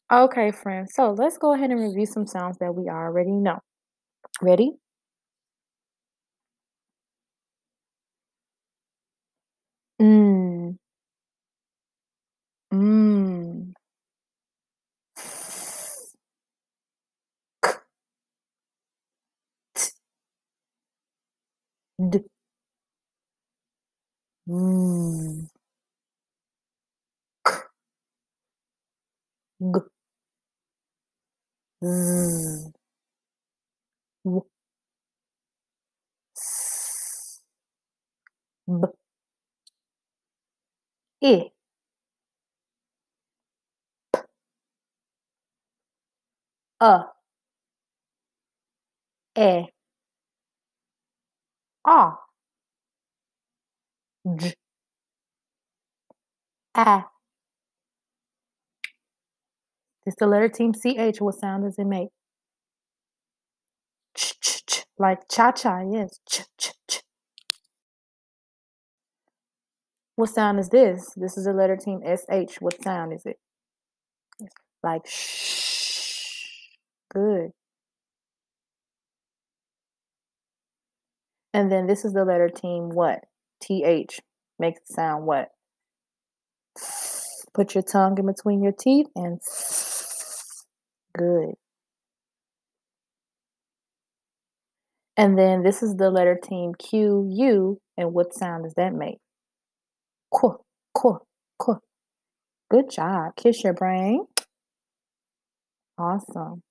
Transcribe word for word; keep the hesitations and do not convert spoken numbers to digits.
Okay, friends. So let's go ahead and review some sounds that we already know. Ready? Mm. Mm. K. T. D. Mm. K. G. Z. W. S. B. I. P. Uh. E. Ah. J. A. It's the letter team C H. What sound does it make? Ch ch ch. Like cha cha, yes. Ch ch ch. What sound is this? This is the letter team S H. What sound is it? Like shh. Good. And then this is the letter team what? T H. Makes the sound what? Put your tongue in between your teeth and good. And then this is the letter team Q U. And what sound does that make? Qu, qu, qu. Good job. Kiss your brain. Awesome.